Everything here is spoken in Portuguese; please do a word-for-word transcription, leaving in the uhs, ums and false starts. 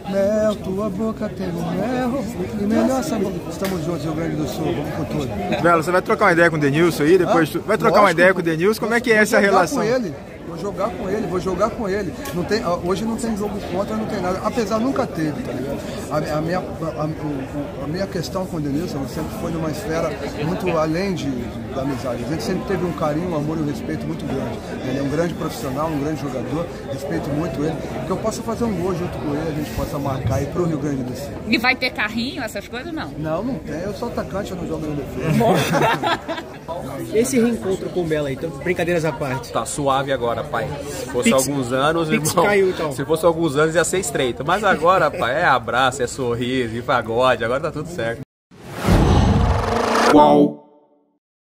Mel, tua boca tem um mel, e melhor sabor. Estamos juntos, Rio Grande do Sul, vamos com tudo. Belo, você vai trocar uma ideia com o Denilson aí? Depois ah, tu... Vai trocar lógico, uma ideia com o Denilson? Como é que é essa relação? Com ele. Vou jogar com ele, vou jogar com ele. Não tem, hoje não tem jogo contra, não tem nada. Apesar, nunca teve, tá ligado? A, a, minha, a, a minha questão com o Denilson sempre foi numa esfera muito além de, de, da amizade. A gente sempre teve um carinho, um amor e um respeito muito grande. Ele é um grande profissional, um grande jogador, respeito muito ele. Que eu possa fazer um gol junto com ele, a gente possa marcar aí pro Rio Grande do Sul. E vai ter carrinho, essas coisas, não? Não, não tem. Eu sou atacante, eu não jogo em defesa. Esse reencontro com o Belo aí, então, brincadeiras à parte. Tá suave agora, pai. Se fosse Pix, alguns anos, Pix irmão, caiu, então. Se fosse alguns anos ia ser estreito. Mas agora, pai, é abraço, é sorriso, e pagode, agora tá tudo certo. Qual?